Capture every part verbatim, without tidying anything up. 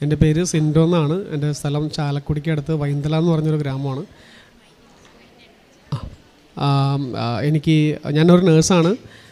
എൻ്റെ പേര് സിൻഡോ എന്നാണ്. എൻ്റെ സ്ഥലം ചാലക്കുടിക്ക് അടുത്ത് വൈന്തല എന്ന് പറഞ്ഞൊരു ഗ്രാമമാണ്. എനിക്ക് ഞാനൊരു നേഴ്സാണ്.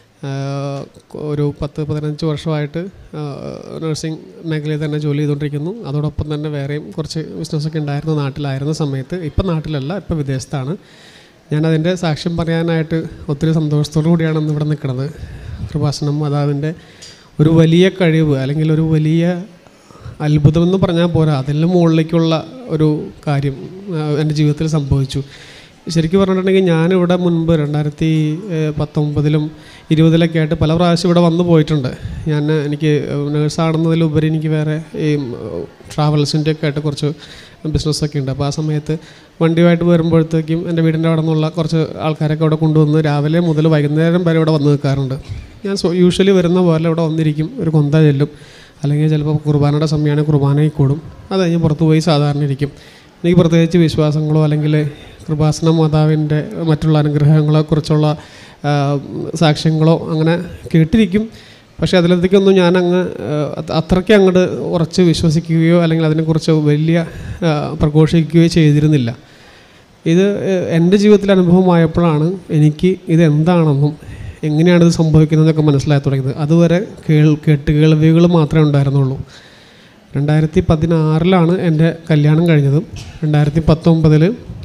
ഒരു പത്ത് പതിനഞ്ച് വർഷമായിട്ട് നഴ്സിംഗ് മേഖലയിൽ തന്നെ ജോലി ചെയ്തുകൊണ്ടിരിക്കുന്നു. അതോടൊപ്പം തന്നെ വേറെയും കുറച്ച് ബിസിനസ്സൊക്കെ ഉണ്ടായിരുന്നു നാട്ടിലായിരുന്ന സമയത്ത്. ഇപ്പം നാട്ടിലല്ല, ഇപ്പം വിദേശത്താണ്. ഞാനതിൻ്റെ സാക്ഷ്യം പറയാനായിട്ട് ഒത്തിരി സന്തോഷത്തോടു കൂടിയാണ് ഇന്ന് ഇവിടെ നിൽക്കുന്നത്. കൃപാസനം മാതാവിൻ്റെ ഒരു വലിയ കഴിവ് അല്ലെങ്കിൽ ഒരു വലിയ അത്ഭുതമെന്ന് പറഞ്ഞാൽ പോരാ, അതിന് മുകളിലേക്കുള്ള ഒരു കാര്യം എൻ്റെ ജീവിതത്തിൽ സംഭവിച്ചു. ശരിക്കും പറഞ്ഞിട്ടുണ്ടെങ്കിൽ ഞാനിവിടെ മുൻപ് രണ്ടായിരത്തി പത്തൊമ്പതിലും ഇരുപതിലൊക്കെ ആയിട്ട് പല പ്രാവശ്യം ഇവിടെ വന്നു പോയിട്ടുണ്ട്. ഞാൻ എനിക്ക് നേഴ്സാണെന്നതിലുപരി എനിക്ക് വേറെ ഈ ട്രാവൽസിൻ്റെ ഒക്കെ ആയിട്ട് കുറച്ച് ബിസിനസ്സൊക്കെ ഉണ്ട്. അപ്പോൾ ആ സമയത്ത് വണ്ടിയുമായിട്ട് വരുമ്പോഴത്തേക്കും എൻ്റെ വീടിൻ്റെ അവിടെ നിന്നുള്ള കുറച്ച് ആൾക്കാരൊക്കെ അവിടെ കൊണ്ടുവന്ന് രാവിലെ മുതൽ വൈകുന്നേരം വരെ ഇവിടെ വന്ന് നിൽക്കാറുണ്ട്. ഞാൻ യൂഷ്വലി വരുന്ന പോലെ ഇവിടെ വന്നിരിക്കും, ഒരു കൊന്ത ചെല്ലും, അല്ലെങ്കിൽ ചിലപ്പോൾ കുർബാനയുടെ സമയമാണ് കുർബാനയിൽ കൂടും. അത് കഴിഞ്ഞ് പുറത്ത് പോയി സാധാരണ ഇരിക്കും. എനിക്ക് പ്രത്യേകിച്ച് വിശ്വാസങ്ങളോ അല്ലെങ്കിൽ കൃപാസന മാതാവിൻ്റെ മറ്റുള്ള അനുഗ്രഹങ്ങളെക്കുറിച്ചുള്ള സാക്ഷ്യങ്ങളോ അങ്ങനെ കേട്ടിരിക്കും. പക്ഷേ അതിലത്തേക്കൊന്നും ഞാനങ്ങ് അത്രയ്ക്ക് അങ്ങോട്ട് ഉറച്ച് വിശ്വസിക്കുകയോ അല്ലെങ്കിൽ അതിനെക്കുറിച്ച് വലിയ പ്രഘോഷിക്കുകയോ ചെയ്തിരുന്നില്ല. ഇത് എൻ്റെ ജീവിതത്തിൽ അനുഭവമായപ്പോഴാണ് എനിക്ക് ഇതെന്താണെന്നും എങ്ങനെയാണിത് സംഭവിക്കുന്നതെന്നൊക്കെ മനസ്സിലാക്കി തുടങ്ങിയത്. അതുവരെ കേൾ കേട്ട് കേൾവികൾ മാത്രമേ ഉണ്ടായിരുന്നുള്ളൂ. രണ്ടായിരത്തി പതിനാറിലാണ് എൻ്റെ കല്യാണം കഴിഞ്ഞത്. രണ്ടായിരത്തി പത്തൊമ്പതിൽ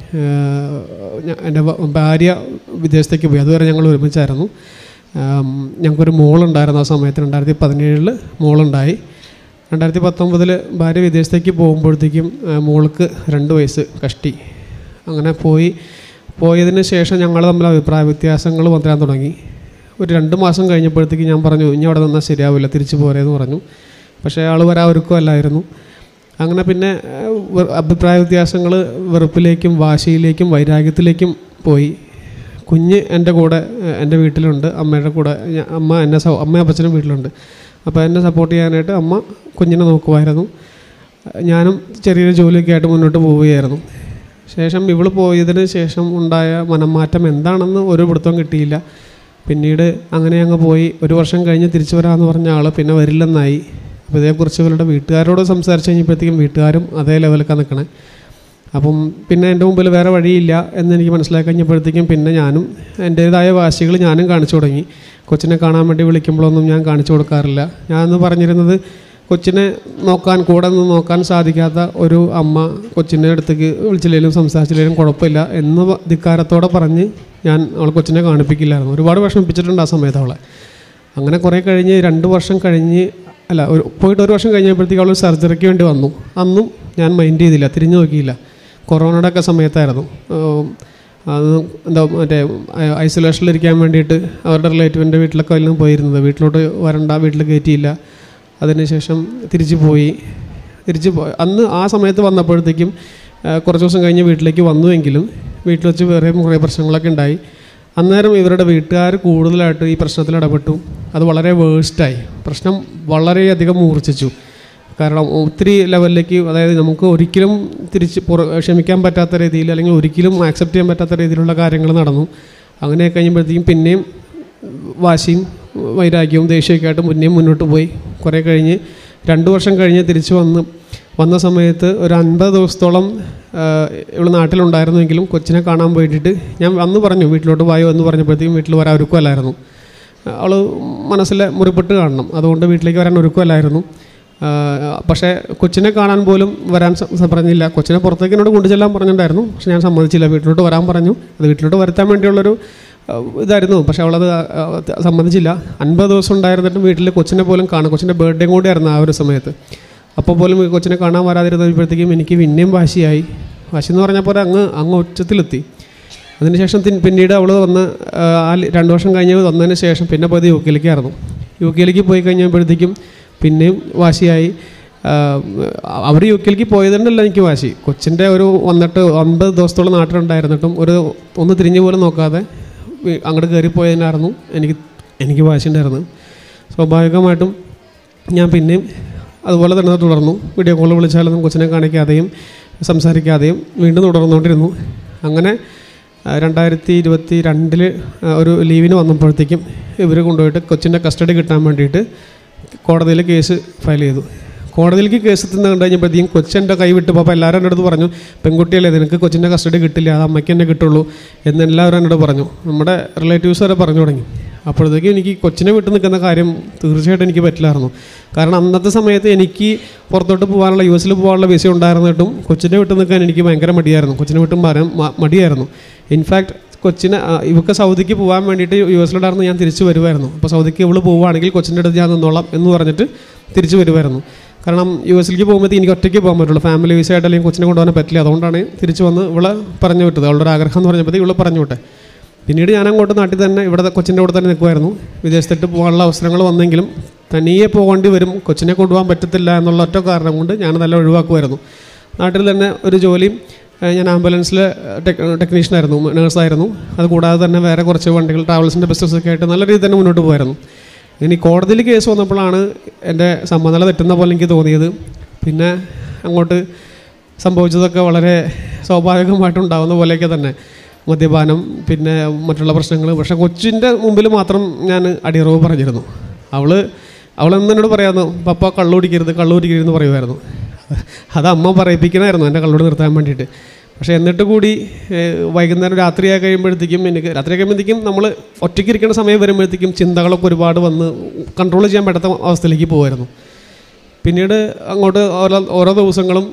എൻ്റെ ഭാര്യ വിദേശത്തേക്ക് പോയി. അതുവരെ ഞങ്ങൾ ഒരുമിച്ചായിരുന്നു. ഞങ്ങൾക്കൊരു മോളുണ്ടായിരുന്നു ആ സമയത്ത്. രണ്ടായിരത്തി പതിനേഴിൽ മോളുണ്ടായി. രണ്ടായിരത്തി പത്തൊമ്പതിൽ ഭാര്യ വിദേശത്തേക്ക് പോകുമ്പോഴത്തേക്കും മോൾക്ക് രണ്ട് വയസ്സ് കഷ്ടി. അങ്ങനെ പോയി പോയതിന് ശേഷം ഞങ്ങൾ തമ്മിൽ അഭിപ്രായ വ്യത്യാസങ്ങൾ വരാൻ തുടങ്ങി. ഒരു രണ്ട് മാസം കഴിഞ്ഞപ്പോഴത്തേക്ക് ഞാൻ പറഞ്ഞു, ഇനി അവിടെ നിന്നാൽ ശരിയാവില്ല, തിരിച്ചു പോരേന്ന് പറഞ്ഞു. പക്ഷേ ആൾ വരാൻ ഒരുക്കമല്ലായിരുന്നു. അങ്ങനെ പിന്നെ അഭിപ്രായ വ്യത്യാസങ്ങൾ വെറുപ്പിലേക്കും വാശിയിലേക്കും വൈരാഗ്യത്തിലേക്കും പോയി. കുഞ്ഞ് എൻ്റെ കൂടെ എൻ്റെ വീട്ടിലുണ്ട്, അമ്മയുടെ കൂടെ. അമ്മ എന്നെ സ അമ്മയും അപ്പച്ചനും വീട്ടിലുണ്ട്. അപ്പോൾ എന്നെ സപ്പോർട്ട് ചെയ്യാനായിട്ട് അമ്മ കുഞ്ഞിനെ നോക്കുമായിരുന്നു. ഞാനും ചെറിയൊരു ജോലിയൊക്കെ ആയിട്ട് മുന്നോട്ട് പോവുകയായിരുന്നു. ശേഷം ഇവൾ പോയതിന് ശേഷം ഉണ്ടായ മനംമാറ്റം എന്താണെന്ന് ഒരു പിടുത്തവും കിട്ടിയില്ല. പിന്നീട് അങ്ങനെ അങ്ങ് പോയി. ഒരു വർഷം കഴിഞ്ഞ് തിരിച്ചു വരാമെന്ന് പറഞ്ഞ ആൾ പിന്നെ വരില്ലെന്നായി. അപ്പോൾ ഇതേക്കുറിച്ച് ഇവരുടെ വീട്ടുകാരോട് സംസാരിച്ച് കഴിഞ്ഞപ്പോഴത്തേക്കും വീട്ടുകാരും അതേ ലെവലൊക്കെ നിൽക്കണേ. അപ്പം പിന്നെ എൻ്റെ മുമ്പിൽ വേറെ വഴിയില്ല എന്നെനിക്ക് മനസ്സിലാക്കി കഴിഞ്ഞപ്പോഴത്തേക്കും പിന്നെ ഞാനും എൻ്റേതായ വാശികൾ ഞാനും കാണിച്ചു തുടങ്ങി. കൊച്ചിനെ കാണാൻ വേണ്ടി വിളിക്കുമ്പോഴൊന്നും ഞാൻ കാണിച്ചു കൊടുക്കാറില്ല. ഞാനെന്ന് പറഞ്ഞിരുന്നത്, കൊച്ചിനെ നോക്കാൻ കൂടെ നിന്ന് നോക്കാൻ സാധിക്കാത്ത ഒരു അമ്മ കൊച്ചിൻ്റെ അടുത്തേക്ക് വിളിച്ചില്ലെങ്കിലും സംസാരിച്ചില്ലെങ്കിലും കുഴപ്പമില്ല എന്ന് ധിക്കാരത്തോടെ പറഞ്ഞ് ഞാൻ അവൾ കൊച്ചിനെ കാണിപ്പിക്കില്ലായിരുന്നു. ഒരുപാട് വിഷമിപ്പിച്ചിട്ടുണ്ട് ആ സമയത്ത് അവളെ. അങ്ങനെ കുറേ കഴിഞ്ഞ് രണ്ട് വർഷം കഴിഞ്ഞ് അല്ല ഒരു പോയിട്ട് ഒരു വർഷം കഴിഞ്ഞപ്പോഴത്തേക്ക് അവൾ സർജറിക്ക് വേണ്ടി വന്നു. അന്നും ഞാൻ മൈൻഡ് ചെയ്തില്ല, തിരിഞ്ഞു നോക്കിയില്ല. കൊറോണയുടെ ഒക്കെ സമയത്തായിരുന്നു. അത് എന്താ മറ്റേ ഐസൊലേഷനിലിരിക്കാൻ വേണ്ടിയിട്ട് അവരുടെ റിലേറ്റീവിൻ്റെ വീട്ടിലൊക്കെ വല്ലതും പോയിരുന്നത്. വീട്ടിലോട്ട് വരണ്ട, വീട്ടിൽ കയറ്റിയില്ല. അതിനുശേഷം തിരിച്ചു പോയി തിരിച്ച് പോയി അന്ന് ആ സമയത്ത് വന്നപ്പോഴത്തേക്കും കുറച്ച് ദിവസം കഴിഞ്ഞ് വീട്ടിലേക്ക് വന്നുവെങ്കിലും വീട്ടിൽ വെച്ച് വേറെ കുറേ പ്രശ്നങ്ങളൊക്കെ ഉണ്ടായി. അന്നേരം ഇവരുടെ വീട്ടുകാർ കൂടുതലായിട്ട് ഈ പ്രശ്നത്തിൽ ഇടപെട്ടു. അത് വളരെ വേഴ്സ്റ്റായി. പ്രശ്നം വളരെയധികം മൂർച്ഛിച്ചു. കാരണം ഒത്തിരി ലെവലിലേക്ക്, അതായത് നമുക്ക് ഒരിക്കലും തിരിച്ച് പുറ ക്ഷമിക്കാൻ പറ്റാത്ത രീതിയിൽ അല്ലെങ്കിൽ ഒരിക്കലും ആക്സെപ്റ്റ് ചെയ്യാൻ പറ്റാത്ത രീതിയിലുള്ള കാര്യങ്ങൾ നടന്നു. അങ്ങനെ കഴിയുമ്പോഴത്തേക്കും പിന്നെയും വാശിയും വൈരാഗ്യവും ദേഷ്യമൊക്കെ ആയിട്ട് മുന്നേയും മുന്നോട്ട് പോയി. കുറേ കഴിഞ്ഞ് രണ്ട് വർഷം കഴിഞ്ഞ് തിരിച്ച് വന്ന് വന്ന സമയത്ത് ഒരു അൻപത് ദിവസത്തോളം ഇവിടെ നാട്ടിലുണ്ടായിരുന്നെങ്കിലും കൊച്ചിനെ കാണാൻ വേണ്ടിയിട്ട് ഞാൻ അന്ന് പറഞ്ഞു, വീട്ടിലോട്ട് വായോ എന്ന് പറഞ്ഞപ്പോഴത്തേക്കും വീട്ടിൽ വരാൻ ഒരുക്കമല്ലായിരുന്നു. അവൾ മനസ്സിലെ മുറിപ്പെട്ട് കാണണം, അതുകൊണ്ട് വീട്ടിലേക്ക് വരാൻ ഒരുക്കമല്ലായിരുന്നു. പക്ഷേ കൊച്ചിനെ കാണാൻ പോലും വരാൻ പറഞ്ഞില്ല. കൊച്ചിനെ പുറത്തേക്ക് എന്നോട് കൊണ്ടുചെല്ലാൻ പറഞ്ഞിട്ടുണ്ടായിരുന്നു. പക്ഷെ ഞാൻ സമ്മതിച്ചില്ല. വീട്ടിലോട്ട് വരാൻ പറഞ്ഞു. അത് വീട്ടിലോട്ട് വരുത്താൻ വേണ്ടിയുള്ളൊരു ഇതായിരുന്നു. പക്ഷെ അവളത് സമ്മതിച്ചില്ല. അൻപത് ദിവസം ഉണ്ടായിരുന്നിട്ടും വീട്ടിൽ കൊച്ചിനെ പോലും കാണും. കൊച്ചിൻ്റെ ബർത്ത്ഡേ കൂടെ ആയിരുന്നു ആ ഒരു സമയത്ത്. അപ്പോൾ പോലും കൊച്ചിനെ കാണാൻ വരാതിരുന്നപ്പോഴത്തേക്കും എനിക്ക് പിന്നെയും വാശിയായി. വാശി എന്ന് പറഞ്ഞപ്പോൾ അങ്ങ് അങ്ങ് ഉച്ചത്തിലെത്തി. അതിനുശേഷം പിന്നീട് അവൾ വന്ന് ആ രണ്ട് വർഷം കഴിഞ്ഞ് വന്നതിന് ശേഷം പിന്നെ പോയത് യു കെയിലേക്കായിരുന്നു. യു കെയിലേക്ക് പോയി കഴിഞ്ഞപ്പോഴത്തേക്കും പിന്നെയും വാശിയായി. അവർ യു കെയിലേക്ക് പോയതുകൊണ്ടല്ല എനിക്ക് വാശി. കൊച്ചിൻ്റെ ഒരു വന്നിട്ട് ഒൻപത് ദിവസത്തോളം നാട്ടിലുണ്ടായിരുന്നിട്ടും ഒരു ഒന്ന് തിരിഞ്ഞു പോലും നോക്കാതെ അങ്ങോട്ട് കയറിപ്പോയതിനായിരുന്നു എനിക്ക് എനിക്ക് വാശി ഉണ്ടായിരുന്നു. സ്വാഭാവികമായിട്ടും ഞാൻ പിന്നെയും അതുപോലെ തന്നെ തുടർന്നു. വീഡിയോ കോൾ വിളിച്ചാലൊന്നും കൊച്ചിനെ കാണിക്കാതെയും സംസാരിക്കാതെയും വീണ്ടും തുടർന്നുകൊണ്ടിരുന്നു. അങ്ങനെ രണ്ടായിരത്തി ഇരുപത്തി രണ്ടിൽ ഒരു ലീവിന് വന്നപ്പോഴത്തേക്കും ഇവർ കൊണ്ടുപോയിട്ട് കൊച്ചിൻ്റെ കസ്റ്റഡി കിട്ടാൻ വേണ്ടിയിട്ട് കോടതിയിൽ കേസ് ഫയൽ ചെയ്തു. കോടതിയിലേക്ക് കേസ് എത്തുന്ന കണ്ടു കഴിഞ്ഞപ്പോഴത്തേക്കും കൊച്ചെൻ്റെ കൈ വിട്ടു. അപ്പോൾ എല്ലാവരും എൻ്റെ അടുത്ത് പറഞ്ഞു, പെൺകുട്ടിയല്ലേ നിനക്ക് കൊച്ചിൻ്റെ കസ്റ്റഡി കിട്ടില്ല, അത് അമ്മയ്ക്ക് തന്നെ കിട്ടുള്ളൂ എന്ന് എല്ലാവരും എന്നോട് പറഞ്ഞു. നമ്മുടെ റിലേറ്റീവ്സ് വരെ പറഞ്ഞു തുടങ്ങി. അപ്പോഴത്തേക്കും എനിക്ക് കൊച്ചിനെ വിട്ട് നിൽക്കുന്ന കാര്യം തീർച്ചയായിട്ടും എനിക്ക് പറ്റില്ലായിരുന്നു. കാരണം അന്നത്തെ സമയത്ത് എനിക്ക് പുറത്തോട്ട് പോകാനുള്ള യു എസിൽ പോകാനുള്ള വിസ ഉണ്ടായിരുന്നിട്ടും കൊച്ചിനെ വിട്ട് നിൽക്കാൻ എനിക്ക് ഭയങ്കര മടിയായിരുന്നു. കൊച്ചിനെ വിട്ടും പറയാൻ മടിയായിരുന്നു. ഇൻഫാക്ട് കൊച്ചിനെ ഇവർക്ക് സൗദിക്ക് പോകാൻ വേണ്ടിയിട്ട് യു എസിലുണ്ടായിരുന്നു ഞാൻ തിരിച്ചു വരുമായിരുന്നു. അപ്പോൾ സൗദിക്ക് ഇവള് പോവുകയാണെങ്കിൽ കൊച്ചിൻ്റെ അടുത്ത് ഞാൻ നിന്നോളാം എന്ന് പറഞ്ഞിട്ട് തിരിച്ചു വരുമായിരുന്നു. കാരണം യു എസിലേക്ക് പോകുമ്പോഴത്തേക്ക് എനിക്ക് ഒറ്റയ്ക്ക് പോകാൻ പറ്റുള്ളൂ, ഫാമിലി വിസ ആയിട്ട് അല്ലെങ്കിൽ കൊച്ചിനെ കൊണ്ടുപോകാൻ പറ്റില്ല. അതുകൊണ്ടാണ് തിരിച്ചു വന്ന് ഇവളെ പറഞ്ഞു വിട്ടത്. അവളുടെ ഒരു ആഗ്രഹം എന്ന് പറഞ്ഞപ്പോഴത്തേക്ക് ഇവളെ പറഞ്ഞു വിട്ടെ. പിന്നീട് ഞാൻ അങ്ങോട്ട് നാട്ടിൽ തന്നെ ഇവിടെ കൊച്ചിൻ്റെ കൂടെ തന്നെ നിൽക്കുമായിരുന്നു. വിദേശത്തിട്ട് പോകാനുള്ള അവസരങ്ങൾ വന്നെങ്കിലും തനിയെ പോകേണ്ടി വരും, കൊച്ചിനെ കൊണ്ടുപോകാൻ പറ്റത്തില്ല എന്നുള്ള ഒറ്റ കാരണം കൊണ്ട് ഞാൻ നല്ല ഒഴിവാക്കുമായിരുന്നു. നാട്ടിൽ തന്നെ ഒരു ജോലിയും, ഞാൻ ആംബുലൻസിൽ ടെക് ടെക്നീഷ്യനായിരുന്നു, നേഴ്സായിരുന്നു. അതുകൂടാതെ തന്നെ വേറെ കുറച്ച് വണ്ടികൾ ട്രാവൽസിൻ്റെ ബിസിനസ്സൊക്കെ ആയിട്ട് നല്ല രീതിയിൽ തന്നെ മുന്നോട്ട് പോകായിരുന്നു. ഇനി കോടതിയിൽ കേസ് വന്നപ്പോഴാണ് എൻ്റെ സമ്മതല തെറ്റുന്ന പോലെ എനിക്ക് തോന്നിയത്. പിന്നെ അങ്ങോട്ട് സംഭവിച്ചതൊക്കെ വളരെ സ്വാഭാവികമായിട്ടുണ്ടാകുന്ന പോലെയൊക്കെ തന്നെ, മദ്യപാനം, പിന്നെ മറ്റുള്ള പ്രശ്നങ്ങൾ. പക്ഷേ കൊച്ചിൻ്റെ മുമ്പിൽ മാത്രം ഞാൻ അടിയറവ് പറഞ്ഞിരുന്നു. അവൾ അവളെന്ന് എന്നോട് പറയാമായിരുന്നു, പപ്പ കള്ളു കുടിക്കരുത് കള്ളു കുടിക്കരുതെന്ന് പറയുമായിരുന്നു. അത് അമ്മ പറയിപ്പിക്കണമായിരുന്നു എൻ്റെ കള്ളോട് നിർത്താൻ വേണ്ടിയിട്ട്. പക്ഷേ എന്നിട്ട് കൂടി വൈകുന്നേരം രാത്രിയായി കഴിയുമ്പോഴത്തേക്കും എനിക്ക് രാത്രി കഴിയുമ്പോഴത്തേക്കും നമ്മൾ ഒറ്റയ്ക്ക് ഇരിക്കുന്ന സമയം വരുമ്പോഴത്തേക്കും ചിന്തകളൊക്കെ ഒരുപാട് വന്ന് കൺട്രോൾ ചെയ്യാൻ പറ്റാത്ത അവസ്ഥയിലേക്ക് പോകുമായിരുന്നു. പിന്നീട് അങ്ങോട്ട് ഓരോ ഓരോ ദിവസങ്ങളും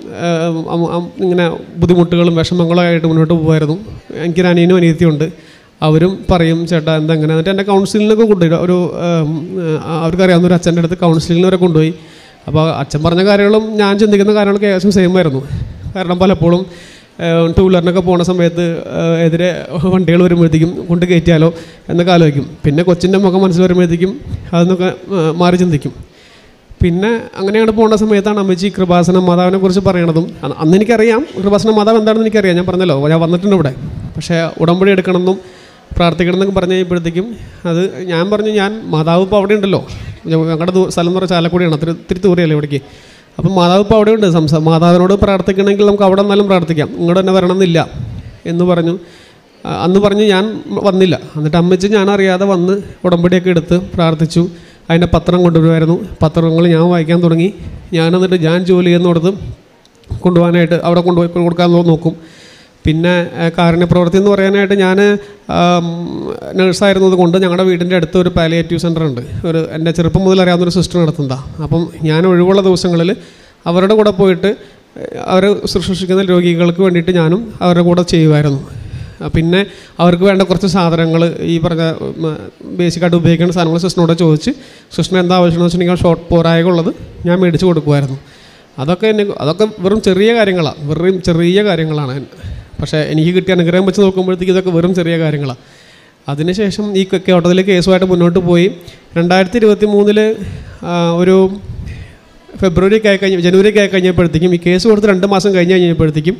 ഇങ്ങനെ ബുദ്ധിമുട്ടുകളും വിഷമങ്ങളും ആയിട്ട് മുന്നോട്ട് പോകുമായിരുന്നു. എനിക്കൊരു അനിയനും അനിയത്തിയുണ്ട്. അവരും പറയും ചേട്ടാ എന്താ എങ്ങനെ, എന്നിട്ട് എൻ്റെ കൗൺസിലിനൊക്കെ കൊണ്ടുപോയി. ഒരു അവർക്കറിയാവുന്ന ഒരു അച്ഛൻ്റെ അടുത്ത് കൗൺസിലിങ്ങിന് വരെ കൊണ്ടുപോയി. അപ്പോൾ അച്ഛൻ പറഞ്ഞ കാര്യങ്ങളും ഞാൻ ചിന്തിക്കുന്ന കാര്യങ്ങളൊക്കെ ഏകദേശം സെയിം ആയിരുന്നു. കാരണം പലപ്പോഴും ടൂ വീലറിനൊക്കെ പോകുന്ന സമയത്ത് എതിരെ വണ്ടികൾ വരുമ്പോഴത്തേക്കും കൊണ്ട് കയറ്റിയാലോ എന്നൊക്കെ ആലോചിക്കും. പിന്നെ കൊച്ചിൻ്റെ മുഖം മനസ്സിൽ വരുമ്പോഴത്തേക്കും അതൊന്നൊക്കെ മാറി ചിന്തിക്കും. പിന്നെ അങ്ങനെയാണ് പോകുന്ന സമയത്താണ് അമ്മച്ചി കൃപാസന മാതാവിനെ കുറിച്ച് പറയണതും. അന്ന് എനിക്കറിയാം കൃപാസന മാതാവ് എന്താണെന്ന് എനിക്കറിയാം, ഞാൻ പറഞ്ഞല്ലോ ഞാൻ വന്നിട്ടുണ്ട് ഇവിടെ. പക്ഷേ ഉടമ്പടി എടുക്കണമെന്നും പ്രാർത്ഥിക്കണം എന്നൊക്കെ പറഞ്ഞു കഴിയുമ്പോഴത്തേക്കും അത് ഞാൻ പറഞ്ഞു, ഞാൻ മാതാവ് ഇപ്പോൾ അവിടെ ഉണ്ടല്ലോ, ഞങ്ങളുടെ സ്ഥലം എന്ന് പറഞ്ഞാൽ ചാലക്കുടിയാണ്, അത്ര ഇത്തിരി ദൂരെയല്ലേ ഇവിടേക്ക്. അപ്പം മാതാവ് ഇപ്പോൾ അവിടെ ഉണ്ട്, സംസാ മാതാവിനോട് പ്രാർത്ഥിക്കണമെങ്കിൽ നമുക്ക് അവിടെ നിന്നാലും പ്രാർത്ഥിക്കാം, ഇങ്ങോട്ട് തന്നെ വരണമെന്നില്ല എന്ന് പറഞ്ഞു. അന്ന് പറഞ്ഞ് ഞാൻ വന്നില്ല. എന്നിട്ട് അമ്മച്ചി ഞാനറിയാതെ വന്ന് ഉടമ്പടിയൊക്കെ എടുത്ത് പ്രാർത്ഥിച്ചു. അതിൻ്റെ പത്രം കൊണ്ടുവരുമായിരുന്നു. പത്രങ്ങൾ ഞാൻ വായിക്കാൻ തുടങ്ങി. ഞാൻ എന്നിട്ട് ഞാൻ ജോലി ചെയ്യുന്നിടത്ത് കൊണ്ടുപോകാനായിട്ട് അവിടെ കൊണ്ടുപോയി കൊടുക്കാൻ നോക്കും. പിന്നെ കാരുണ്യപ്രവൃത്തി എന്ന് പറയാനായിട്ട് ഞാൻ നേഴ്സായിരുന്നത് കൊണ്ട് ഞങ്ങളുടെ വീടിൻ്റെ അടുത്ത് ഒരു പാലിയേറ്റീവ് സെൻ്റർ ഉണ്ട്. ഒരു എൻ്റെ ചെറുപ്പം മുതൽ അറിയാവുന്നൊരു സിസ്റ്റർ നടത്തുന്നതാണ്. അപ്പം ഞാൻ ഒഴിവുള്ള ദിവസങ്ങളിൽ അവരുടെ കൂടെ പോയിട്ട് അവർ ശുശ്രൂഷിക്കുന്ന രോഗികൾക്ക് വേണ്ടിയിട്ട് ഞാനും അവരുടെ കൂടെ ചെയ്യുമായിരുന്നു. പിന്നെ അവർക്ക് വേണ്ട കുറച്ച് സാധനങ്ങൾ, ഈ പറഞ്ഞ ബേസിക്കായിട്ട് ഉപയോഗിക്കുന്ന സാധനങ്ങൾ സിസ്റ്ററിനോട് ചോദിച്ച് സിസ്റ്ററിന് എന്താ ആവശ്യമെന്ന് വെച്ചിട്ടുണ്ടെങ്കിൽ ഷോർട്ട് പോരായ ഉള്ളത് ഞാൻ മേടിച്ച് കൊടുക്കുമായിരുന്നു. അതൊക്കെ എന്നെ അതൊക്കെ വെറും ചെറിയ കാര്യങ്ങളാണ്, വെറും ചെറിയ കാര്യങ്ങളാണ്. പക്ഷേ എനിക്ക് കിട്ടിയ അനുഗ്രഹം വെച്ച് നോക്കുമ്പോഴത്തേക്ക് ഇതൊക്കെ വെറും ചെറിയ കാര്യങ്ങളാണ്. അതിനുശേഷം ഈ കോടതിയിൽ കേസുമായിട്ട് മുന്നോട്ട് പോയി. രണ്ടായിരത്തി ഇരുപത്തി മൂന്നില് ഒരു ഫെബ്രുവരി ഒക്കെ ആയി കഴിഞ്ഞ് ജനുവരി ഒക്കെ ആയി കഴിഞ്ഞപ്പോഴത്തേക്കും ഈ കേസ് കൊടുത്ത് രണ്ട് മാസം കഴിഞ്ഞ് കഴിഞ്ഞപ്പോഴത്തേക്കും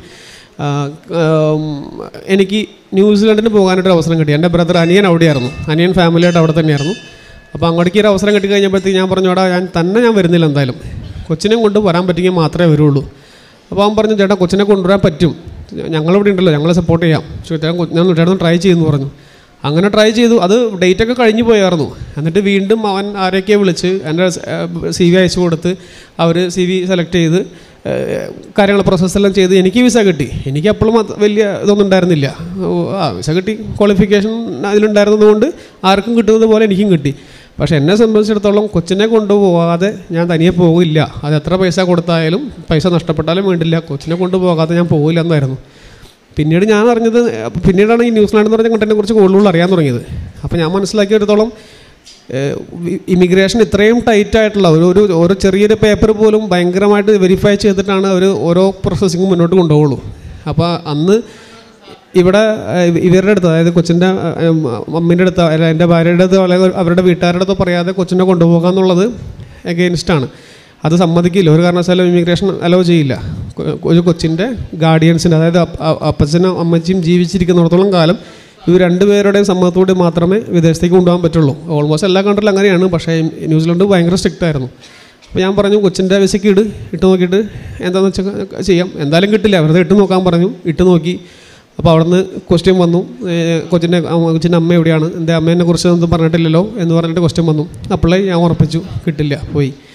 എനിക്ക് ന്യൂസിലൻഡിന് പോകാനായിട്ടൊരു അവസരം കിട്ടി. എൻ്റെ ബ്രദർ അനിയൻ അവിടെയായിരുന്നു, അനിയൻ ഫാമിലിയായിട്ട് അവിടെ തന്നെയായിരുന്നു. അപ്പോൾ അങ്ങോട്ടേക്ക് ഒരു അവസരം കിട്ടി കഴിഞ്ഞപ്പോഴത്തേക്ക് ഞാൻ പറഞ്ഞു, ചേട്ടാ ഞാൻ തന്നെ ഞാൻ വരുന്നില്ല, എന്തായാലും കൊച്ചിനെ കൊണ്ട് വരാൻ പറ്റുമെങ്കിൽ മാത്രമേ വരുള്ളൂ. അപ്പോൾ അവൻ പറഞ്ഞു, ചേട്ടാ കൊച്ചിനെ കൊണ്ടുവരാൻ പറ്റും, ഞങ്ങളിവിടെ ഉണ്ടല്ലോ, ഞങ്ങളെ സപ്പോർട്ട് ചെയ്യാം, ചേട്ടാ ഞാൻ ചേട്ടൻ ട്രൈ ചെയ്യുമെന്ന് പറഞ്ഞു. അങ്ങനെ ട്രൈ ചെയ്തു. അത് ഡേറ്റൊക്കെ കഴിഞ്ഞു പോയായിരുന്നു. എന്നിട്ട് വീണ്ടും അവൻ ആരെയൊക്കെ വിളിച്ച് എൻ്റെ സി വി അയച്ചു കൊടുത്ത് അവർ സി വി സെലക്ട് ചെയ്ത് കാര്യങ്ങൾ പ്രോസസ്സെല്ലാം ചെയ്ത് എനിക്ക് വിസ കിട്ടി. എനിക്ക് അപ്പോഴും വലിയ ഇതൊന്നും ഉണ്ടായിരുന്നില്ല. ആ വിസ കിട്ടി, ക്വാളിഫിക്കേഷൻ അതിലുണ്ടായിരുന്നതുകൊണ്ട് ആർക്കും കിട്ടുന്നത് പോലെ എനിക്കും കിട്ടി. പക്ഷേ എന്നെ സംബന്ധിച്ചിടത്തോളം കൊച്ചിനെ കൊണ്ടുപോകാതെ ഞാൻ തനിയെ പോകില്ല. അത് എത്ര പൈസ കൊടുത്തായാലും പൈസ നഷ്ടപ്പെട്ടാലും വേണ്ടില്ല, കൊച്ചിനെ കൊണ്ടുപോകാതെ ഞാൻ പോകില്ല എന്നായിരുന്നു. പിന്നീട് ഞാൻ അറിഞ്ഞത്, പിന്നീടാണ് ഈ ന്യൂസിലാൻഡ് എന്ന് പറഞ്ഞ കണ്ടതിനെ കുറിച്ച് കൂടുതൽ അറിയാൻ തുടങ്ങിയത്. അപ്പോൾ ഞാൻ മനസ്സിലാക്കിയെടുത്തോളം ഇമിഗ്രേഷൻ ഇത്രയും ടൈറ്റായിട്ടുള്ള ഒരു ഒരു ഓരോ ചെറിയൊരു പേപ്പർ പോലും ഭയങ്കരമായിട്ട് വെരിഫൈ ചെയ്തിട്ടാണ് അവർ ഓരോ പ്രോസസ്സിങ്ങും മുന്നോട്ട് കൊണ്ടുപോകുള്ളൂ. അപ്പോൾ അന്ന് ഇവിടെ ഇവരുടെ അടുത്ത്, അതായത് കൊച്ചിൻ്റെ മമ്മീൻ്റെ അടുത്ത്, അല്ല എൻ്റെ ഭാര്യയുടെ അടുത്ത്, അല്ലെങ്കിൽ അവരുടെ വീട്ടുകാരുടെ അടുത്തോ പറയാതെ കൊച്ചിനെ കൊണ്ടുപോകുക എന്നുള്ളത് എഗെയിൻസ്റ്റാണ്. അത് സമ്മതിക്കില്ല, ഒരു കാരണവശാലും ഇമിഗ്രേഷൻ അലോ ചെയ്യില്ല. ഒരു കൊച്ചിൻ്റെ ഗാർഡിയൻസിൻ്റെ, അതായത് അപ്പച്ചനും അമ്മച്ചിയും ജീവിച്ചിരിക്കുന്നിടത്തോളം കാലം ഇവർ രണ്ടുപേരുടെയും സമ്മതത്തോടെ മാത്രമേ വിദേശത്തേക്ക് കൊണ്ടുപോകാൻ പറ്റുള്ളൂ. ഓൾമോസ്റ്റ് എല്ലാ കൺട്രിയിലും അങ്ങനെയാണ്. പക്ഷേ ന്യൂസിലൻഡ് ഭയങ്കര സ്ട്രിക്റ്റ് ആയിരുന്നു. അപ്പോൾ ഞാൻ പറഞ്ഞു, കൊച്ചിൻ്റെ വിസയ്ക്ക് ഇട്, ഇട്ട് നോക്കിയിട്ട് എന്താണെന്ന് വെച്ചാൽ ചെയ്യാം. എന്തായാലും കിട്ടില്ല, വെറുതെ ഇട്ട് നോക്കാൻ പറഞ്ഞു. ഇട്ട് നോക്കി. അപ്പോൾ അവിടെ നിന്ന് ക്വസ്റ്റ്യൻ വന്നു, കൊച്ചിൻ്റെ കൊച്ചിൻ്റെ അമ്മ എവിടെയാണ്, എൻ്റെ അമ്മേനെ കുറിച്ച് ഒന്നും പറഞ്ഞിട്ടില്ലല്ലോ എന്ന് പറഞ്ഞിട്ട് ക്വസ്റ്റ്യൻ വന്നു. അപ്പോഴേ ഞാൻ ഉറപ്പിച്ചു കിട്ടില്ല, പോയി.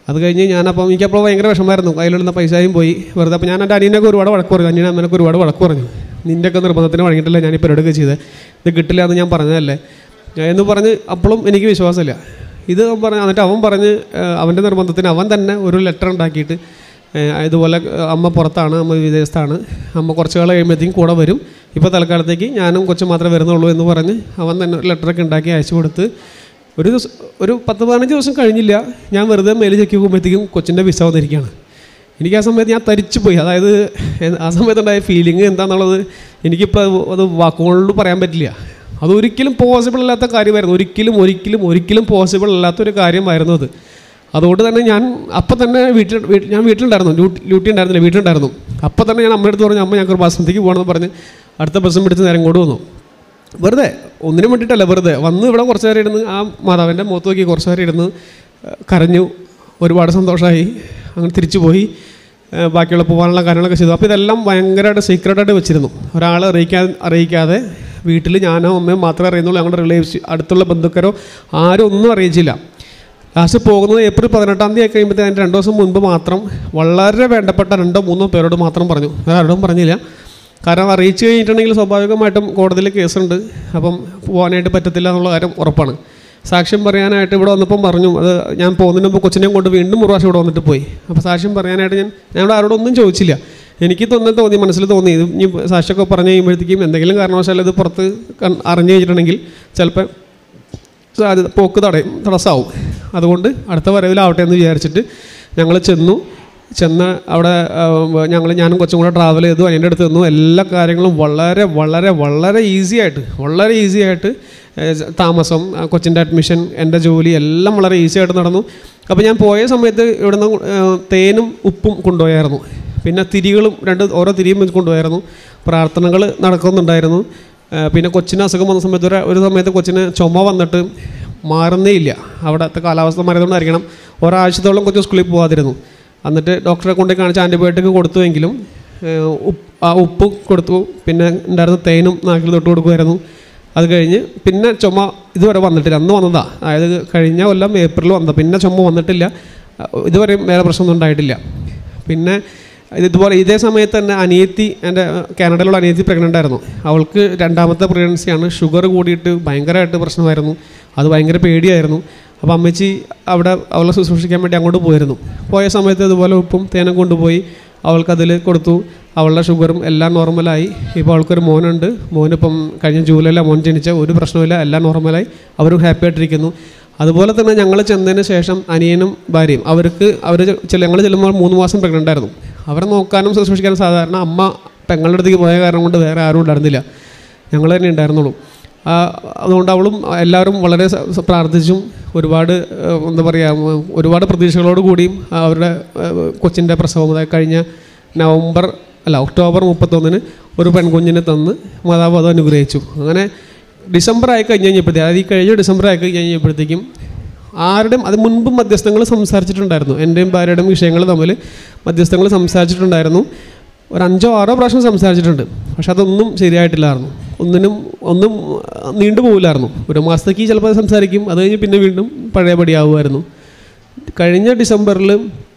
അത് കഴിഞ്ഞ് ഞാനപ്പം എനിക്കപ്പോൾ ഭയങ്കര വിഷമമായിരുന്നു, കയ്യിലിടുന്ന പൈസയും പോയി വെറുതെ. അപ്പോൾ ഞാൻ എൻ്റെ അനിയനൊക്കെ ഒരുപാട് വഴക്ക് പറഞ്ഞു, അനിയനെ അമ്മനൊക്കെ ഒരുപാട് വഴക്ക് പറഞ്ഞു. നിൻ്റെയൊക്കെ നിർബന്ധത്തിന് വഴങ്ങിയിട്ടില്ല ഞാൻ ഈ പരിപാടിയൊക്കെ ചെയ്തത്, ഇത് കിട്ടില്ല എന്ന് ഞാൻ പറഞ്ഞതല്ലേ എന്ന് പറഞ്ഞ്. അപ്പോഴും എനിക്ക് വിശ്വാസമില്ല ഇത് പറഞ്ഞ്. എന്നിട്ട് അവൻ പറഞ്ഞ് അവൻ്റെ നിർബന്ധത്തിന് അവൻ തന്നെ ഒരു ലെറ്റർ ഉണ്ടാക്കിയിട്ട് ഇതുപോലെ അമ്മ പുറത്താണ്, അമ്മ വിദേശത്താണ്, അമ്മ കുറച്ച് കാലം കഴിയുമ്പോഴത്തേക്കും കൂടെ വരും, ഇപ്പോൾ തൽക്കാലത്തേക്ക് ഞാനും കൊച്ചും മാത്രമേ വരുന്നുള്ളൂ എന്ന് പറഞ്ഞ് അവൻ തന്നെ ഒരു ലെറ്ററൊക്കെ ഉണ്ടാക്കി അയച്ചു കൊടുത്ത്. ഒരു ദിവസം ഒരു പത്ത് പതിനഞ്ച് ദിവസം കഴിഞ്ഞില്ല, ഞാൻ വെറുതെ മേല് ചെക്ക് പോകുമ്പോഴത്തേക്കും കൊച്ചിൻ്റെ വിസ വന്നിരിക്കുകയാണ്. എനിക്ക് ആ സമയത്ത് ഞാൻ തരിച്ചു പോയി. അതായത് ആ സമയത്തുണ്ടായ ഫീലിംഗ് എന്താണെന്നുള്ളത് എനിക്കിപ്പോൾ അത് വാക്കുകൊണ്ട് പറയാൻ പറ്റില്ല. അതൊരിക്കലും പോസിബിൾ അല്ലാത്ത കാര്യമായിരുന്നു, ഒരിക്കലും ഒരിക്കലും ഒരിക്കലും പോസിബിൾ അല്ലാത്തൊരു കാര്യമായിരുന്നു അത്. അതുകൊണ്ട് തന്നെ ഞാൻ അപ്പം തന്നെ വീട്ടിൽ വീട്ടിൽ ഞാൻ വീട്ടിലുണ്ടായിരുന്നു, ഡ്യൂട്ടി ഡ്യൂട്ടി ഉണ്ടായിരുന്നില്ല, വീട്ടിലുണ്ടായിരുന്നു. അപ്പം തന്നെ ഞാൻ അമ്മയുടെ അടുത്ത് പറഞ്ഞു, അമ്മ ഞങ്ങൾക്ക് ഒരു ബസ്സത്തേക്ക് പോകണമെന്ന് പറഞ്ഞ് അടുത്ത ബസ്സും പിടിച്ച് നേരം കൂടെ വന്നു. വെറുതെ ഒന്നിനും വേണ്ടിയിട്ടല്ല, വെറുതെ വന്ന് ഇവിടെ കുറച്ച് നേരം ഇരുന്ന് ആ മാതാവിൻ്റെ മുഖത്ത് നോക്കി കുറച്ച് നേരം ഇരുന്ന് കരഞ്ഞു, ഒരുപാട് സന്തോഷമായി. അങ്ങനെ തിരിച്ചു പോയി ബാക്കിയുള്ള പോകാനുള്ള കാര്യങ്ങളൊക്കെ ചെയ്തു. അപ്പോൾ ഇതെല്ലാം ഭയങ്കരമായിട്ട് സീക്രട്ടായിട്ട് വെച്ചിരുന്നു. ഒരാൾ അറിയിക്കാതെ അറിയിക്കാതെ വീട്ടിൽ ഞാനോ അമ്മയോ മാത്രമേ അറിയുന്നുള്ളൂ. ഞങ്ങളുടെ റിലേറ്റീവ്സ് അടുത്തുള്ള ബന്ധുക്കാരോ ആരും ഒന്നും അറിയിച്ചില്ല. ലാസ്റ്റ് പോകുന്നത് ഏപ്രിൽ പതിനെട്ടാം തീയതി ആയി കഴിയുമ്പോഴത്തേ അതിൻ്റെ രണ്ട് ദിവസം മുൻപ് മാത്രം വളരെ വേണ്ടപ്പെട്ട രണ്ടോ മൂന്നോ പേരോട് മാത്രം പറഞ്ഞു, ആരോടും പറഞ്ഞില്ല. കാരണം അറിയിച്ചു കഴിഞ്ഞിട്ടുണ്ടെങ്കിൽ സ്വാഭാവികമായിട്ടും കോടതിയിൽ കേസുണ്ട്, അപ്പം പോകാനായിട്ട് പറ്റത്തില്ല എന്നുള്ള കാര്യം ഉറപ്പാണ്. സാക്ഷ്യം പറയാനായിട്ട് ഇവിടെ വന്നപ്പം പറഞ്ഞു, അത് ഞാൻ പോകുന്നതിന് മുമ്പ് കൊച്ചിനെയും കൊണ്ട് വീണ്ടും ഒരു പ്രാവശ്യം ഇവിടെ വന്നിട്ട് പോയി. അപ്പോൾ സാക്ഷ്യം പറയാനായിട്ട് ഞാൻ ഞങ്ങളുടെ ആരോടൊന്നും ചോദിച്ചില്ല. എനിക്ക് തോന്നി തോന്നി മനസ്സിൽ തോന്നി ഇത് ഇനി സാക്ഷിയൊക്കെ പറഞ്ഞു കഴിയുമ്പോഴത്തേക്കും എന്തെങ്കിലും കാരണവശാൽ ഇത് പുറത്ത് അറിഞ്ഞു കഴിഞ്ഞിട്ടുണ്ടെങ്കിൽ ചിലപ്പോൾ അത് പോക്ക് തടയും തടസ്സമാവും. അതുകൊണ്ട് അടുത്ത വരവിലാവട്ടെ എന്ന് വിചാരിച്ചിട്ട് ഞങ്ങൾ ചെന്നു. ചെന്ന് അവിടെ ഞങ്ങൾ ഞാനും കൊച്ചും കൂടെ ട്രാവൽ ചെയ്തു, അതിൻ്റെ അടുത്ത് നിന്നു. എല്ലാ കാര്യങ്ങളും വളരെ വളരെ വളരെ ഈസി ആയിട്ട് വളരെ ഈസി ആയിട്ട് താമസം, കൊച്ചിൻ്റെ അഡ്മിഷൻ, എൻ്റെ ജോലി എല്ലാം വളരെ ഈസി ആയിട്ട് നടന്നു. അപ്പോൾ ഞാൻ പോയ സമയത്ത് ഇവിടുന്ന് തേനും ഉപ്പും കൊണ്ടുപോയായിരുന്നു, പിന്നെ തിരികളും രണ്ട് ഓരോ തിരിയും കൊണ്ടുപോയായിരുന്നു. പ്രാർത്ഥനകൾ നടക്കുന്നുണ്ടായിരുന്നു. പിന്നെ കൊച്ചിന് അസുഖം വന്ന സമയത്ത് ഒരു ഒരു സമയത്ത് കൊച്ചിന് ചുമ വന്നിട്ട് മാറുന്നേ ഇല്ല. അവിടുത്തെ കാലാവസ്ഥ മാറിയതുകൊണ്ടായിരിക്കണം ഒരാഴ്ചത്തോളം കൊച്ചു സ്കൂളിൽ പോകാതിരുന്നു. എന്നിട്ട് ഡോക്ടറെ കൊണ്ട് കാണിച്ച് ആൻറ്റിബയോട്ടിക് കൊടുത്തുവെങ്കിലും ഉപ്പ് ആ ഉപ്പ് കൊടുത്തു, പിന്നെ ഉണ്ടായിരുന്ന തേനും നാക്കിൽ തൊട്ട് കൊടുക്കുമായിരുന്നു. അത് കഴിഞ്ഞ് പിന്നെ ചുമ ഇതുവരെ വന്നിട്ടില്ല. അന്ന് വന്നതാണ്, അതായത് കഴിഞ്ഞ കൊല്ലം ഏപ്രിൽ വന്നത്. പിന്നെ ചുമ വന്നിട്ടില്ല, ഇതുവരെയും വേറെ പ്രശ്നമൊന്നും ഉണ്ടായിട്ടില്ല. പിന്നെ ഇതുപോലെ ഇതേ സമയത്ത് തന്നെ അനിയത്തി, എൻ്റെ കാനഡയിലുള്ള അനിയത്തി പ്രഗ്നൻ്റ് ആയിരുന്നു. അവൾക്ക് രണ്ടാമത്തെ പ്രഗ്നൻസിയാണ്. ഷുഗർ കൂടിയിട്ട് ഭയങ്കരമായിട്ട് പ്രശ്നമായിരുന്നു, അത് ഭയങ്കര പേടിയായിരുന്നു. അപ്പോൾ അമ്മച്ചി അവിടെ അവളെ ശുശ്രൂഷിക്കാൻ വേണ്ടി അങ്ങോട്ട് പോയിരുന്നു. പോയ സമയത്ത് ഇതുപോലെ ഉപ്പും തേനും കൊണ്ടുപോയി അവൾക്കതിൽ കൊടുത്തു. അവളുടെ ഷുഗറും എല്ലാം നോർമലായി. ഇപ്പോൾ അവൾക്കൊരു മോനുണ്ട്. മോനിപ്പം കഴിഞ്ഞ ജൂലൈയിലാണ് മോൻ ജനിച്ച, ഒരു പ്രശ്നമില്ല, എല്ലാം നോർമലായി, അവരും ഹാപ്പി ആയിട്ടിരിക്കുന്നു. അതുപോലെ തന്നെ ഞങ്ങൾ ചെന്നതിന് ശേഷം അനിയനും ഭാര്യയും അവർക്ക് അവർ ഞങ്ങൾ ചെല്ലുമ്പോൾ മൂന്ന് മാസം പ്രഗ്നൻ്റ് ആയിരുന്നു. അവരെ നോക്കാനും ശുശ്രൂഷിക്കാനും സാധാരണ അമ്മ പെങ്ങളുടെ അടുത്തേക്ക് പോയ കാരണം കൊണ്ട് വേറെ ആരും ഉണ്ടായിരുന്നില്ല, ഞങ്ങൾ തന്നെ ഉണ്ടായിരുന്നുള്ളൂ. അതുകൊണ്ട് അവളും എല്ലാവരും വളരെ പ്രാർത്ഥിച്ചും ഒരുപാട് എന്താ പറയുക ഒരുപാട് പ്രതീക്ഷകളോട് കൂടിയും അവരുടെ കൊച്ചിൻ്റെ പ്രസവം, അതായത് കഴിഞ്ഞ നവംബർ അല്ല ഒക്ടോബർ മുപ്പത്തൊന്നിന് ഒരു പെൺകുഞ്ഞിനെ തന്ന് മാതാവ് അത് അനുഗ്രഹിച്ചു. അങ്ങനെ ഡിസംബർ ആയി കഴിഞ്ഞ് കഴിഞ്ഞപ്പോഴത്തേക്കും, അതായത് ഈ കഴിഞ്ഞ ഡിസംബർ ആയി കഴിഞ്ഞ് കഴിഞ്ഞപ്പോഴത്തേക്കും ആരുടെയും അത് മുൻപ് മധ്യസ്ഥങ്ങൾ സംസാരിച്ചിട്ടുണ്ടായിരുന്നു. എൻ്റെയും ഭാര്യയുടെയും വിഷയങ്ങൾ തമ്മിൽ മധ്യസ്ഥങ്ങൾ സംസാരിച്ചിട്ടുണ്ടായിരുന്നു. ഒരു അഞ്ചോ ആറോ പ്രാവശ്യം സംസാരിച്ചിട്ടുണ്ട്. പക്ഷെ അതൊന്നും ശരിയായിട്ടില്ലായിരുന്നു. ഒന്നിനും ഒന്നും നീണ്ടു പോകില്ലായിരുന്നു. ഒരു മാസത്തേക്ക് ചിലപ്പോൾ സംസാരിക്കും, അത് കഴിഞ്ഞ് പിന്നെ വീണ്ടും പഴയപടിയാവുമായിരുന്നു. കഴിഞ്ഞ ഡിസംബറിൽ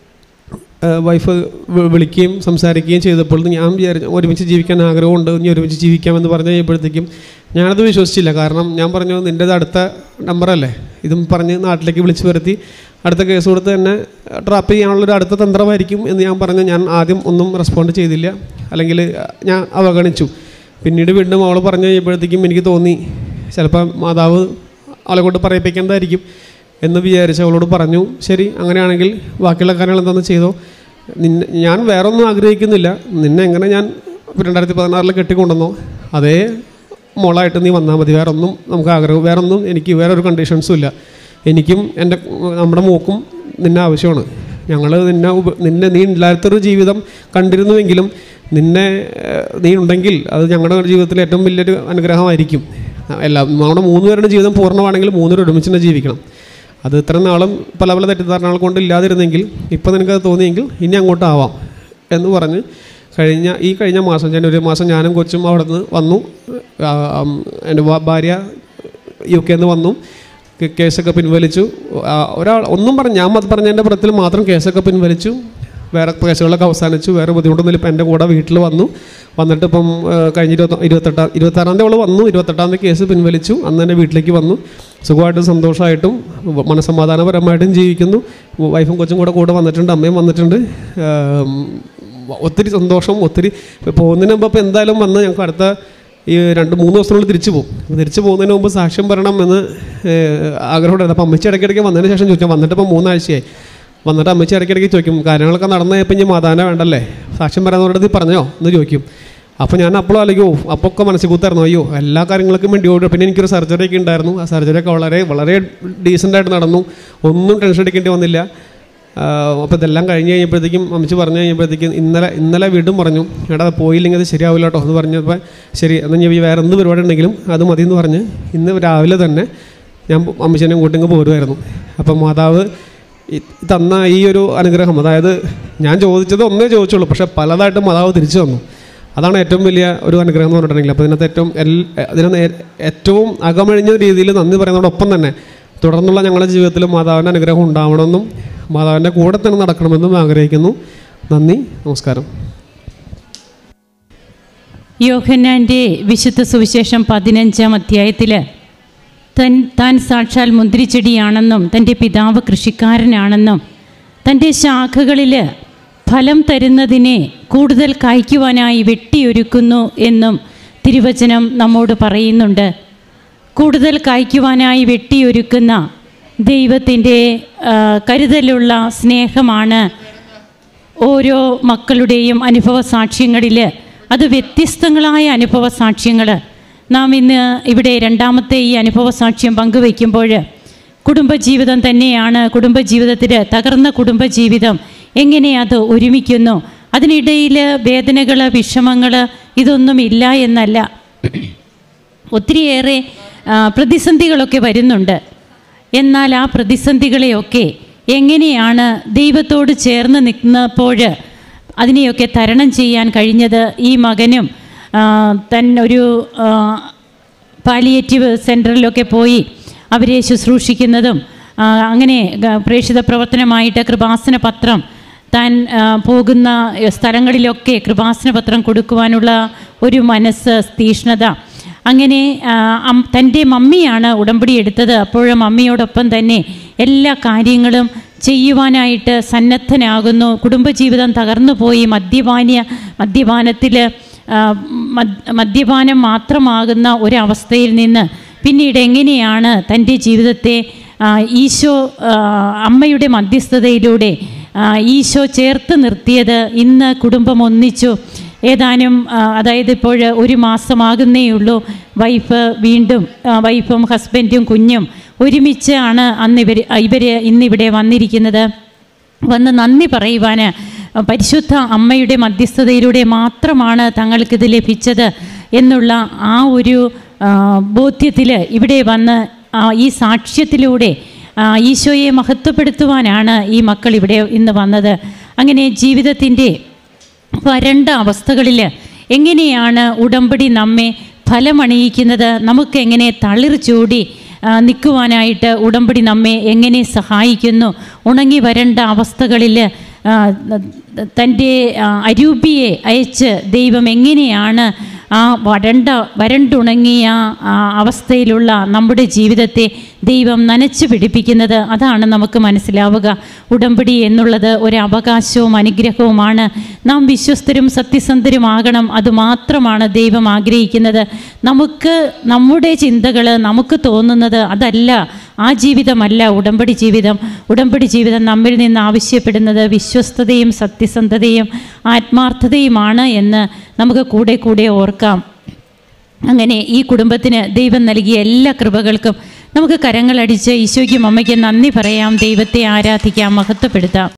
വൈഫ് വിളിക്കുകയും സംസാരിക്കുകയും ചെയ്തപ്പോൾ ഞാൻ വിചാരിച്ചു ഒരുമിച്ച് ജീവിക്കാൻ ആഗ്രഹമുണ്ട്, ഇനി ഒരുമിച്ച് ജീവിക്കാമെന്ന് പറഞ്ഞു കഴിയുമ്പോഴത്തേക്കും ഞാനത് വിശ്വസിച്ചില്ല. കാരണം ഞാൻ പറഞ്ഞു നിൻ്റേത് അടുത്ത നമ്പറല്ലേ, ഇതും പറഞ്ഞ് നാട്ടിലേക്ക് വിളിച്ച് വരുത്തി അടുത്ത കേസ് കൊടുത്ത് തന്നെ ട്രാപ്പ് ചെയ്യാനുള്ളൊരു അടുത്ത തന്ത്രമായിരിക്കും എന്ന് ഞാൻ പറഞ്ഞു. ഞാൻ ആദ്യം ഒന്നും റെസ്പോണ്ട് ചെയ്തില്ല, അല്ലെങ്കിൽ ഞാൻ അവഗണിച്ചു. പിന്നീട് വീണ്ടും അവൾ പറഞ്ഞു കഴിയുമ്പോഴത്തേക്കും എനിക്ക് തോന്നി ചിലപ്പോൾ മാതാവ് അവളെ കൊണ്ട് പറയിപ്പിക്കേണ്ടതായിരിക്കും എന്ന് വിചാരിച്ച് അവളോട് പറഞ്ഞു, ശരി അങ്ങനെയാണെങ്കിൽ ബാക്കിയുള്ള കാര്യങ്ങൾ എന്താണെന്ന് ചെയ്തോ, നിന്നെ ഞാൻ വേറെ ഒന്നും ആഗ്രഹിക്കുന്നില്ല, നിന്നെ എങ്ങനെ ഞാൻ രണ്ടായിരത്തി പതിനാറിൽ കെട്ടിക്കൊണ്ടുവന്നോ അതേ മോളായിട്ട് നീ വന്നാൽ മതി, വേറെ ഒന്നും നമുക്ക് ആഗ്രഹം വേറെ ഒന്നും എനിക്ക് വേറെ ഒരു കണ്ടീഷൻസും ഇല്ല. എനിക്കും എൻ്റെ നമ്മുടെ മോക്കും നിന്നെ ആവശ്യമാണ്. ഞങ്ങൾ നിന്നെ നിന്നെ നീ ഇല്ലാത്തൊരു ജീവിതം കണ്ടിരുന്നുവെങ്കിലും നിന്നെ നീ ഉണ്ടെങ്കിൽ അത് ഞങ്ങളുടെ ജീവിതത്തിലെ ഏറ്റവും വലിയൊരു അനുഗ്രഹമായിരിക്കും. എല്ലാം നമ്മുടെ മൂന്ന് പേരുടെ ജീവിതം പൂർണ്ണമാണെങ്കിൽ മൂന്നുപേരും ഒരുമിച്ച് തന്നെ ജീവിക്കണം. അത് ഇത്ര നാളും പല പല തെറ്റിദ്ധാരണകൾ കൊണ്ട് ഇല്ലാതിരുന്നെങ്കിൽ ഇപ്പോൾ നിനക്കത് തോന്നിയെങ്കിൽ ഇനി അങ്ങോട്ടാവാം എന്ന് പറഞ്ഞ് കഴിഞ്ഞ ഈ കഴിഞ്ഞ മാസം ജനുവരി മാസം ഞാനും കൊച്ചും അവിടെ നിന്ന് വന്നു. എൻ്റെ ഭാര്യ യു കെയിൽ നിന്ന് വന്നു. കേസൊക്കെ പിൻവലിച്ചു. ഒരാൾ ഒന്നും പറഞ്ഞു, ഞാൻ അത് പറഞ്ഞതിൻ്റെ പുറത്തിൽ മാത്രം കേസൊക്കെ പിൻവലിച്ചു. വേറെ കേസുകളൊക്കെ അവസാനിച്ചു. വേറെ ബുദ്ധിമുട്ടൊന്നുമില്ല. ഇപ്പം എൻ്റെ കൂടെ വീട്ടിൽ വന്നു. വന്നിട്ട് ഇപ്പം കഴിഞ്ഞ ഇരുപത്തി ഇരുപത്തെട്ടാം ഇരുപത്താറാം തീയതി അവൾ വന്നു. ഇരുപത്തെട്ടാം തീയതി കേസ് പിൻവലിച്ചു. അന്ന് തന്നെ വീട്ടിലേക്ക് വന്നു. സുഖമായിട്ടും സന്തോഷമായിട്ടും മനസ്സമാധാനപരമായിട്ടും ജീവിക്കുന്നു. വൈഫും കൊച്ചും കൂടെ കൂടെ വന്നിട്ടുണ്ട്, അമ്മയും വന്നിട്ടുണ്ട്. ഒത്തിരി സന്തോഷം. ഒത്തിരി പോകുന്നതിന് മുമ്പ് അപ്പോൾ എന്തായാലും വന്ന് ഞങ്ങൾക്ക് അടുത്ത ഈ രണ്ട് മൂന്ന് ദിവസത്തിനുള്ളിൽ തിരിച്ചു പോകും. തിരിച്ചു പോകുന്നതിന് മുമ്പ് സാക്ഷ്യം പറയണം എന്ന് ആഗ്രഹമുണ്ടായിരുന്നു. അപ്പോൾ അമ്മച്ചി ഇടയ്ക്കിടയ്ക്ക് വന്നതിന് ശേഷം ചോദിച്ചാൽ, വന്നിട്ട് ഇപ്പോൾ മൂന്നാഴ്ചയായി. വന്നിട്ട് അമ്മച്ചി ഇടയ്ക്കിടയ്ക്ക് ചോദിക്കും, കാര്യങ്ങളൊക്കെ നടന്നു കഴിഞ്ഞപ്പോൾ ഇനി മാതാവിനെ വേണ്ടല്ലേ, സാക്ഷ്യം പറയാന്നവരുടെ പറഞ്ഞോ എന്ന് ചോദിക്കും. അപ്പോൾ ഞാൻ അപ്പോഴും ആലോചിക്കോ, അപ്പോൾ ഒക്കെ മനസ്സിൽ കൂത്തായിരുന്നു, അയ്യോ എല്ലാ കാര്യങ്ങൾക്കും വേണ്ടി ഓടും. പിന്നെ എനിക്കൊരു സർജറി ഒക്കെ ഉണ്ടായിരുന്നു. ആ സർജറിയൊക്കെ വളരെ വളരെ ഡീസൻ്റായിട്ട് നടന്നു. ഒന്നും ടെൻഷൻ അടിക്കേണ്ടി വന്നില്ല. അപ്പോൾ ഇതെല്ലാം കഴിഞ്ഞ് കഴിഞ്ഞപ്പോഴത്തേക്കും അമ്മച്ചി പറഞ്ഞു കഴിഞ്ഞപ്പോഴത്തേക്കും ഇന്നലെ ഇന്നലെ വീണ്ടും പറഞ്ഞു, എടാ അത് പോയില്ലെങ്കിൽ അത് ശരിയാവില്ല കേട്ടോ എന്ന് പറഞ്ഞപ്പോൾ ശരി എന്നാൽ ഞാൻ വേറെ എന്ത് പരിപാടി ഉണ്ടെങ്കിലും അത് മതി എന്ന് പറഞ്ഞ് ഇന്ന് രാവിലെ തന്നെ ഞാൻ അമ്മച്ചീനെ കൂട്ടിങ്ങ് പോരുമായിരുന്നു. അപ്പം മാതാവ് തന്ന ഈ ഒരു അനുഗ്രഹം, അതായത് ഞാൻ ചോദിച്ചത് ഒന്നേ ചോദിച്ചുള്ളൂ, പക്ഷേ പലതായിട്ട് മാതാവ് തിരിച്ചു തന്നു. അതാണ് ഏറ്റവും വലിയ ഒരു അനുഗ്രഹം എന്ന് പറഞ്ഞിട്ടുണ്ടെങ്കിൽ. അപ്പോൾ ഇതിനകത്ത് ഏറ്റവും എൽ അതിന് ഏറ്റവും അകമഴിഞ്ഞ രീതിയിൽ നന്ദി പറയുന്നതോടൊപ്പം തന്നെ തുടർന്നുള്ള ഞങ്ങളുടെ ജീവിതത്തിൽ മാതാവിൻ്റെ അനുഗ്രഹം ഉണ്ടാവണമെന്നും മാതാവിൻ്റെ കൂടെ തന്നെ നടക്കണമെന്നും ആഗ്രഹിക്കുന്നു. നന്ദി, നമസ്കാരം. യോഹന്നാൻ്റെ വിശുദ്ധ സുവിശേഷം പതിനഞ്ചാം അധ്യായത്തിൽ തൻ താൻ സാക്ഷാൽ മുന്തിരിച്ചെടിയാണെന്നും തൻ്റെ പിതാവ് കൃഷിക്കാരനാണെന്നും തൻ്റെ ശാഖകളിൽ ഫലം തരുന്നതിനെ കൂടുതൽ കായ്ക്കുവാനായി വെട്ടിയൊരുക്കുന്നു എന്നും തിരുവചനം നമ്മോട് പറയുന്നുണ്ട്. കൂടുതൽ കായ്ക്കുവാനായി വെട്ടിയൊരുക്കുന്ന ദൈവത്തിൻ്റെ കരുതലുള്ള സ്നേഹമാണ് ഓരോ മക്കളുടെയും അനുഭവ സാക്ഷ്യങ്ങളിൽ. അത് വ്യത്യസ്തങ്ങളായ അനുഭവ സാക്ഷ്യങ്ങൾ. നാം ഇന്ന് ഇവിടെ രണ്ടാമത്തെ ഈ അനുഭവ സാക്ഷ്യം പങ്കുവയ്ക്കുമ്പോൾ കുടുംബജീവിതം തന്നെയാണ്. കുടുംബജീവിതത്തിൽ തകർന്ന കുടുംബജീവിതം എങ്ങനെ അത് ഒരുമിക്കുന്നു, അതിനിടയിൽ വേദനകൾ, വിഷമങ്ങൾ ഇതൊന്നുമില്ല എന്നല്ല, ഒത്തിരിയേറെ പ്രതിസന്ധികളൊക്കെ വരുന്നുണ്ട്. എന്നാൽ ആ പ്രതിസന്ധികളെയൊക്കെ എങ്ങനെയാണ് ദൈവത്തോട് ചേർന്ന് നിൽക്കുന്നപ്പോൾ അതിനെയൊക്കെ തരണം ചെയ്യാൻ കഴിഞ്ഞത് ഈ മകനും തന്നൊരു പാലിയേറ്റീവ് സെൻറ്ററിലൊക്കെ പോയി അവരെ ശുശ്രൂഷിക്കുന്നതും അങ്ങനെ പ്രേക്ഷിത പ്രവർത്തനമായിട്ട് കൃപാസന പത്രം താൻ പോകുന്ന സ്ഥലങ്ങളിലൊക്കെ കൃപാസന പത്രം കൊടുക്കുവാനുള്ള ഒരു മനസ്സ്, തീഷ്ണത, അങ്ങനെ തൻ്റെ മമ്മിയാണ് ഉടമ്പടി എടുത്തത്. അപ്പോഴും മമ്മിയോടൊപ്പം തന്നെ എല്ലാ കാര്യങ്ങളും ചെയ്യുവാനായിട്ട് സന്നദ്ധനാകുന്നു. കുടുംബജീവിതം തകർന്നു പോയി മദ്യപാന മദ്യപാനത്തിൽ മദ്യപാനം മാത്രമാകുന്ന ഒരവസ്ഥയിൽ നിന്ന് പിന്നീട് എങ്ങനെയാണ് തൻ്റെ ജീവിതത്തെ ഈശോ അമ്മയുടെ മധ്യസ്ഥതയിലൂടെ ഈശോ ചേർത്ത് നിർത്തിയത്. ഇന്ന് കുടുംബം ഒന്നിച്ചു. ഏതാനും അതായത് ഇപ്പോൾ ഒരു മാസമാകുന്നേ ഉള്ളൂ. വൈഫ് വീണ്ടും വൈഫും ഹസ്ബൻഡും കുഞ്ഞും ഒരുമിച്ചാണ് അന്ന് ഇവർ ഇവർ ഇന്നിവിടെ വന്നിരിക്കുന്നത്. വന്ന് നന്ദി പറയുവാൻ പരിശുദ്ധ അമ്മയുടെ മധ്യസ്ഥതയിലൂടെ മാത്രമാണ് തങ്ങൾക്കിത് ലഭിച്ചത് എന്നുള്ള ആ ഒരു ബോധ്യത്തിൽ ഇവിടെ വന്ന് ഈ സാക്ഷ്യത്തിലൂടെ ഈശോയെ മഹത്വപ്പെടുത്തുവാനാണ് ഈ മക്കൾ ഇവിടെ ഇന്ന് വന്നത്. അങ്ങനെ ജീവിതത്തിൻ്റെ വരണ്ട അവസ്ഥകളിൽ എങ്ങനെയാണ് ഉടമ്പടി നമ്മെ ഫലമണിയിക്കുന്നത്, നമുക്കെങ്ങനെ തളിർ ചൂടി നിൽക്കുവാനായിട്ട് ഉടമ്പടി നമ്മെ എങ്ങനെ സഹായിക്കുന്നു, ഉണങ്ങി വരണ്ട അവസ്ഥകളിൽ തൻ്റെ അരൂപിയെ അയച്ച് ദൈവം എങ്ങനെയാണ് ആ വരണ്ട വരണ്ടുണങ്ങിയ അവസ്ഥയിലുള്ള നമ്മുടെ ജീവിതത്തെ ദൈവം നനച്ചു പിടിപ്പിക്കുന്നത്, അതാണ് നമുക്ക് മനസ്സിലാവുക. ഉടമ്പടി എന്നുള്ളത് ഒരു അവകാശവും അനുഗ്രഹവുമാണ്. നാം വിശ്വസ്തരും സത്യസന്ധരുമാകണം, അതുമാത്രമാണ് ദൈവം ആഗ്രഹിക്കുന്നത്. നമുക്ക് നമ്മുടെ ചിന്തകൾ, നമുക്ക് തോന്നുന്നത് അതല്ല, ആ ജീവിതമല്ല ഉടമ്പടി ജീവിതം. ഉടമ്പടി ജീവിതം നമ്മിൽ നിന്ന് ആവശ്യപ്പെടുന്നത് വിശ്വസ്തതയും സത്യസന്ധതയും ആത്മാർത്ഥതയുമാണ് എന്ന് നമുക്ക് കൂടെ കൂടെ ഓർക്കാം. അങ്ങനെ ഈ കുടുംബത്തിന് ദൈവം നൽകിയ എല്ലാ കൃപകൾക്കും നമുക്ക് കരങ്ങളടിച്ച് ഈശോയ്ക്കും അമ്മയ്ക്കും നന്ദി പറയാം, ദൈവത്തെ ആരാധിക്കാം, മഹത്വപ്പെടുത്താം.